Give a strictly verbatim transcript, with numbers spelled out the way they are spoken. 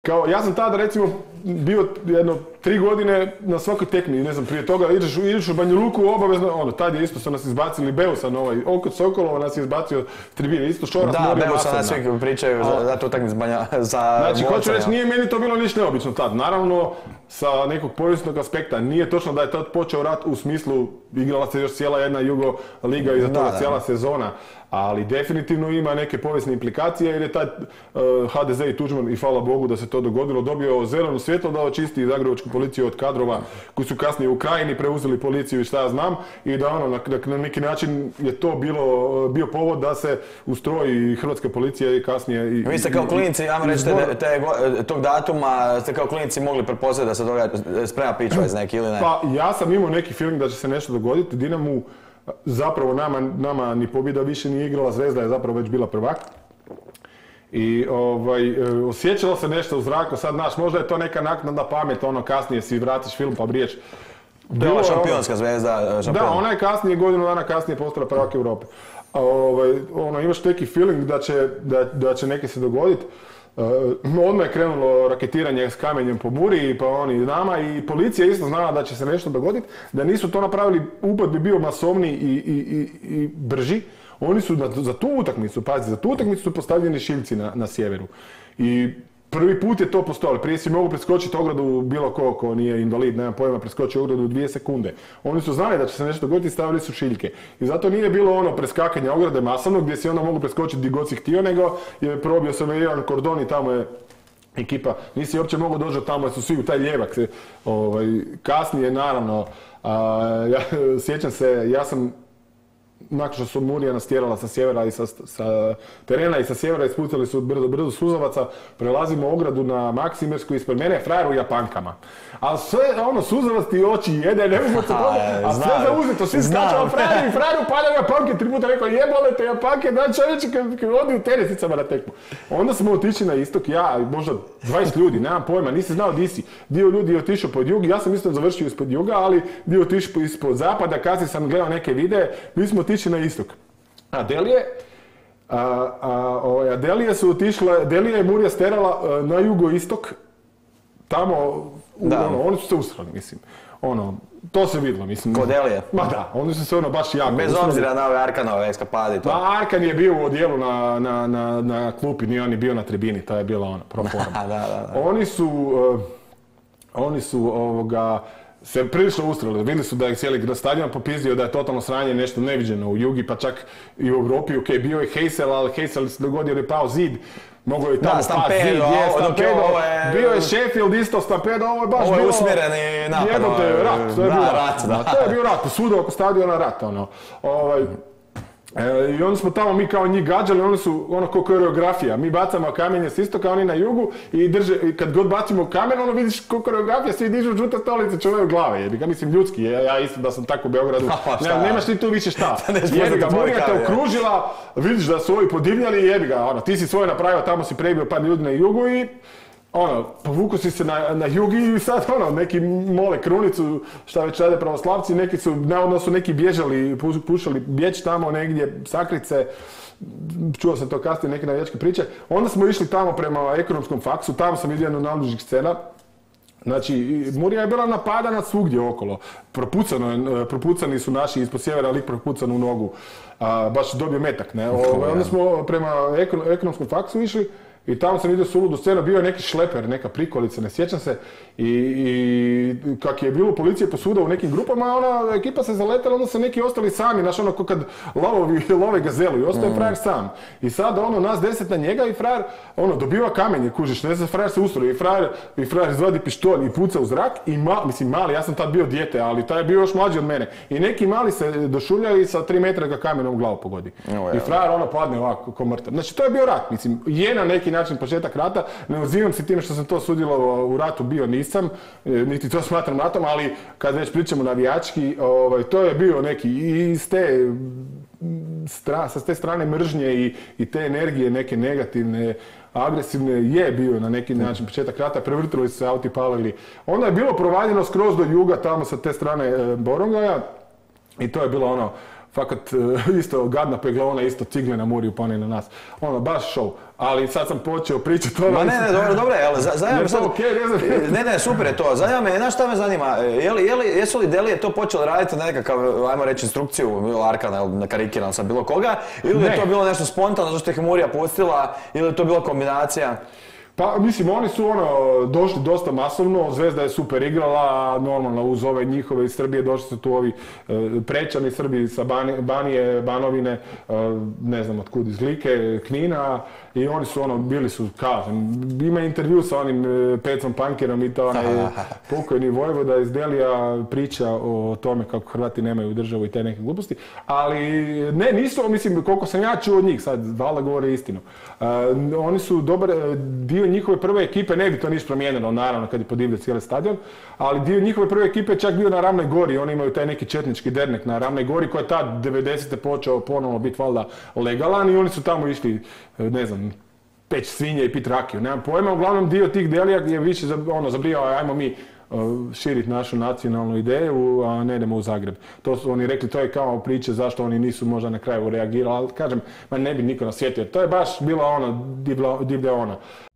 Kao, ja sam tada recimo bio jedno tri godine na svakoj tekmi, ne znam, prije toga ideš, ideš u Banja Luku obavezno, ono, tad je isto su nas izbacili Beusa na ovaj, oko Sokolova nas je izbacio s tribine, isto Šoras, da, Beusa nas svi pričaju za, za tu utakmicu Banja, za znači, hoću reći, nije meni to bilo ništa neobično tad, naravno, sa nekog povijesnog aspekta, nije točno da je tad počeo rat u smislu, igrala se još cijela jedna Jugo Liga i za toga cijela sezona, ali definitivno ima neke povijesne implikacije jer je taj uh, ha de ze i Tuđman, i hvala Bogu da se to dogodilo, dobio zeleno svjetlo da očisti zagrebačku policiju od kadrova koji su kasnije u Krajini preuzeli policiju i šta ja znam i da ono, na, na neki način je to bilo, bio povod da se ustroji hrvatska policija i kasnije... I, vi ste kao klinici, ajmo reći, te, te, tog datuma ste kao klinici mogli pretpostaviti da se događa, sprema pičva iz neki ili ne? Pa ja sam imao neki feeling da će se nešto dogoditi, Dinamu zapravo nama, nama ni pobjeda više nije igrala, Zvezda je zapravo već bila prvak. I ovaj, osjećalo se nešto u zraku, sad znaš, možda je to neka naknadna pamet, ono kasnije si vratiš film pa briješ. To je ova šampionska Zvezda. Šampion. Da, ona je kasnije, godinu dana kasnije postala prvak Europe. Ovaj, ono, imaš neki feeling da će, da, da će neke se dogoditi. Uh, odmah je krenulo raketiranje s kamenjem po Muri, pa oni nama i policija isto znala da će se nešto dogoditi, da nisu to napravili, upad bi bio masovniji i, i, i, i brži. Oni su na, za tu utakmicu, pazi, za tu utakmicu su postavljeni šiljci na, na sjeveru. I prvi put je to postojalo. Prije si mogu preskočiti ogradu bilo ko, ko nije invalid, nema pojma, preskoči ogradu u dvije sekunde. Oni su znali da će se nešto dogoditi i stavili su šiljke. I zato nije bilo ono preskakanje ograde masovno gdje si onda mogu preskočiti gdje god si htio, nego je probio se jedan kordon i tamo je ekipa. Nisi uopće mogu doći tamo jer su svi u taj ljevak. Ovaj, kasnije, naravno, a, ja, sjećam se, ja sam nakon što su Murija nas tjerala sa sjevera i sa, sa terena i sa sjevera ispucali su brzo, brzo Suzavaca, prelazimo ogradu na Maksimirsku, ispred mene je frajer u Japankama. A sve, ono, Suzavac ti oči jede, ne mogu se godine, a sve zauzeto, svi skačemo frajer i frajer upada u Japanke, tri puta rekao jebole te Japanke, da čovječe kad, kad odi u tenisicama na tekmu. Onda smo otišli na istok, ja i možda dvadeset ljudi, nemam pojma, nisi znao di si. Dio ljudi je otišao pod jug, ja sam isto završio ispod juga, ali dio otišao ispod zapada, kasnije sam gledao neke videe, mi smo otišli na istok. A Delije, a, a, o, a Delije su otišle, Delije je Murija sterala a, na jugoistok, tamo, u, ono, oni su se usrali, mislim. Ono, to se vidilo, mislim. Kod Delije? Ma da, oni su se ono baš jako bez usrali. Obzira na ove Arkanove eskapade i to. Ma Arkan je bio u odjelu na, na, na, na klupi, nije on je bio na tribini, to je bila ono, pro forma. da, da, da. Oni su, uh, oni su ovoga, se prilično ustrali. Vidjeli su da je cijeli stadion popizdio da je totalno sranje nešto neviđeno u Jugi, pa čak i u Europi. Ok, bio je Heysel, ali Heysel se dogodio jer je pao zid. Mogu je tamo da, pasti zid, je, Stampedo. Je... Bio je Sheffield isto, Stampedo, ovo je baš ovo je bilo... usmjereni napad. Jebote, rat, to je da, bio rat. rat, Da. To je bio rat, svuda oko stadiona rat, ono. Ovaj, E, I onda smo tamo mi kao njih gađali, oni su ono ko koreografija. Mi bacamo kamenje s istoka, oni na jugu i drže, i kad god bacimo kamen, ono vidiš ko koreografija, svi dižu žute stolice, čuvaju glave. Jebi ga, mislim ljudski, ja, ja isto da sam tako u Beogradu. Ne, nemaš ti tu više šta. Jebi ga, Murija te okružila, vidiš da su ovi podivljali i jebi ga, ono, ti si svoje napravio, tamo si prebio par ljudi na jugu i ono, povuku si se na, na jug i sad ono, neki mole krunicu, šta već rade pravoslavci, neki su, navodno su neki bježali, pušali bjeć tamo negdje, sakrice, čuo sam to kasnije, neke navijačke priče. Onda smo išli tamo prema ekonomskom faksu, tamo sam vidio jednu najluđih scena. Znači, Murija je bila napadana svugdje okolo. Propucano, propucani su naši ispod sjevera, lik propucan u nogu. A, baš dobio metak, ne? O, onda smo prema ekonomskom faksu išli. I tamo sam vidio suludu scenu, bio je neki šleper, neka prikolica, ne sjećam se. I, i kak je bilo policije posvuda u nekim grupama, ona ekipa se zaletala, onda su neki ostali sami, znaš ono ko kad lavovi love gazelu i ostaje mm. frajer sam. I sad ono nas deset na njega i frajer ono dobiva kamenje, kužiš, ne znam, frajer se ustroji i frajer, i frajer izvadi pištolj i puca u zrak i ma, mislim mali, ja sam tad bio dijete, ali taj je bio još mlađi od mene. I neki mali se došuljaju i sa tri metra ga kamenom u glavu pogodi. Oh, I frajer ono padne ovako ko mrtav. Znači to je bio rat, mislim, je na neki način početak rata, ne uzivam se time što sam to sudjelovao u ratu, bio nisam, niti to smatram ratom, ali kad već pričamo navijački, ovaj, to je bio neki i s te, stra, sa te strane mržnje i, i te energije neke negativne, agresivne, je bio na neki način početak rata, prevrtili su se auti, palili. Onda je bilo provaljeno skroz do juga, tamo sa te strane e, Borongaja i to je bilo ono fakat isto gadna peglona, isto cigle na Muriju pa ne na nas. Ono, baš show. Ali sad sam počeo pričati o... Ma ne, ne, dobro, dobro je, ali zanima me sad... Ne, ne, super je to. Zanima me, znaš šta me zanima, je li, je li, jesu li Delije to počeli raditi na nekakav, ajmo reći, instrukciju Arkana, na karikiran sam bilo koga, ili je to bilo nešto spontano, zašto ih je Murija pustila, ili je to bila kombinacija? Pa, mislim, oni su ono, došli dosta masovno, Zvezda je super igrala, normalno uz ove njihove iz Srbije, došli su tu ovi e, Prečani Srbi sa Bani, Banije, Banovine, e, ne znam otkud iz Like, Knina, i oni su ono, bili su, kažem, ima intervju sa onim e, Pecom Pankerom i to onaj pokojni Vojvoda iz Delija priča o tome kako Hrvati nemaju državu i te neke gluposti, ali ne, nisu, mislim, koliko sam ja čuo od njih, sad, valjda govore istinu, e, oni su dobar dio njihove prve ekipe, ne bi to ništa promijenilo, naravno, kad je podivljen cijeli stadion, ali dio njihove prve ekipe je čak bio na Ravnoj gori, oni imaju taj neki četnički dernek na Ravnoj gori, koji je tad devedesete počeo ponovno biti valjda legalan i oni su tamo išli, ne znam, peć svinje i pit rakiju, nemam pojma, uglavnom dio tih Delija je više ono, zabrijao, ajmo mi širiti našu nacionalnu ideju, a ne idemo u Zagreb. To su oni rekli, to je kao priče zašto oni nisu možda na kraju reagirali, ali kažem, ma ne bi niko na svijetu, jer to je baš bila ona divlja ona.